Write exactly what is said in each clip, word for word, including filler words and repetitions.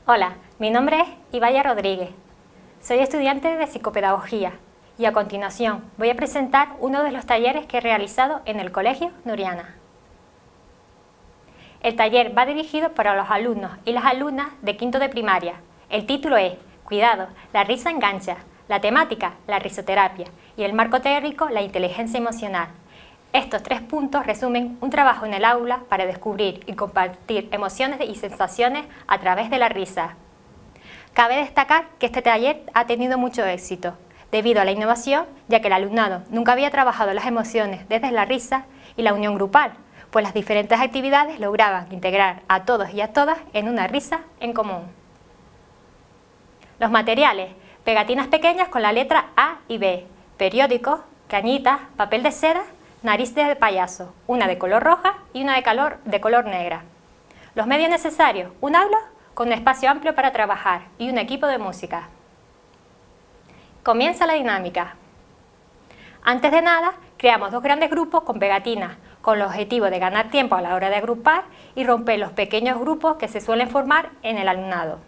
Hola, mi nombre es Ibaya Rodríguez. Soy estudiante de psicopedagogía y a continuación voy a presentar uno de los talleres que he realizado en el Colegio Nuriana. El taller va dirigido para los alumnos y las alumnas de quinto de primaria. El título es Cuidado, la risa engancha, la temática, la risoterapia y el marco teórico, la inteligencia emocional. Estos tres puntos resumen un trabajo en el aula para descubrir y compartir emociones y sensaciones a través de la risa. Cabe destacar que este taller ha tenido mucho éxito, debido a la innovación, ya que el alumnado nunca había trabajado las emociones desde la risa y la unión grupal, pues las diferentes actividades lograban integrar a todos y a todas en una risa en común. Los materiales: pegatinas pequeñas con la letra A y B, periódicos, cañitas, papel de seda, nariz de payaso, una de color roja y una de color, de color negra. Los medios necesarios: un aula con un espacio amplio para trabajar y un equipo de música. Comienza la dinámica. Antes de nada, creamos dos grandes grupos con pegatinas, con el objetivo de ganar tiempo a la hora de agrupar y romper los pequeños grupos que se suelen formar en el alumnado.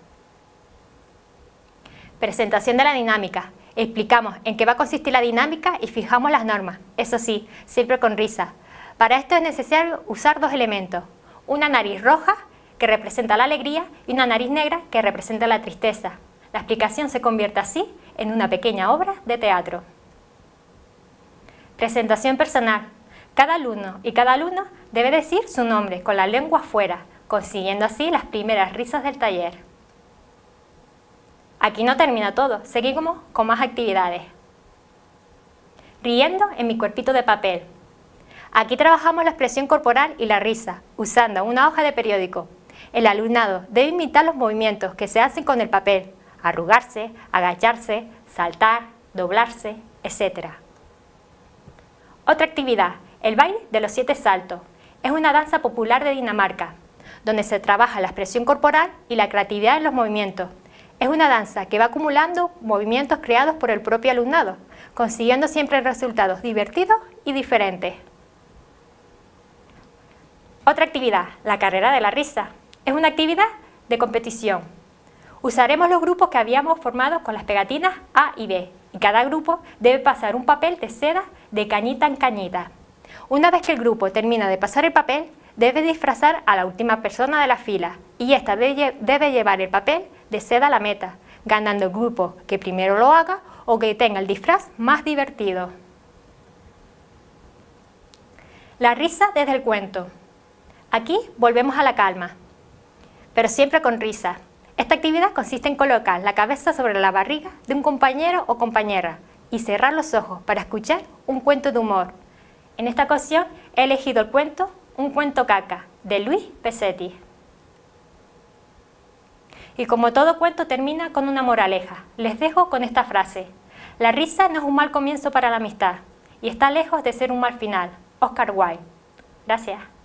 Presentación de la dinámica. Explicamos en qué va a consistir la dinámica y fijamos las normas, eso sí, siempre con risa. Para esto es necesario usar dos elementos: una nariz roja, que representa la alegría, y una nariz negra, que representa la tristeza. La explicación se convierte así en una pequeña obra de teatro. Presentación personal. Cada alumno y cada alumno debe decir su nombre con la lengua afuera, consiguiendo así las primeras risas del taller. Aquí no termina todo, seguimos con más actividades. Riendo en mi cuerpito de papel. Aquí trabajamos la expresión corporal y la risa, usando una hoja de periódico. El alumnado debe imitar los movimientos que se hacen con el papel: arrugarse, agacharse, saltar, doblarse, etcétera. Otra actividad: el baile de los siete saltos. Es una danza popular de Dinamarca, donde se trabaja la expresión corporal y la creatividad en los movimientos. Es una danza que va acumulando movimientos creados por el propio alumnado, consiguiendo siempre resultados divertidos y diferentes. Otra actividad: la carrera de la risa. Es una actividad de competición. Usaremos los grupos que habíamos formado con las pegatinas A y B, y cada grupo debe pasar un papel de seda de cañita en cañita. Una vez que el grupo termina de pasar el papel, debe disfrazar a la última persona de la fila, y ésta debe llevar el papel de seda a la meta, ganando el grupo que primero lo haga o que tenga el disfraz más divertido. La risa desde el cuento. Aquí volvemos a la calma, pero siempre con risa. Esta actividad consiste en colocar la cabeza sobre la barriga de un compañero o compañera y cerrar los ojos para escuchar un cuento de humor. En esta ocasión he elegido el cuento Un cuento caca, de Luis Pesetti. Y como todo cuento termina con una moraleja, les dejo con esta frase: la risa no es un mal comienzo para la amistad y está lejos de ser un mal final. Oscar Wilde. Gracias.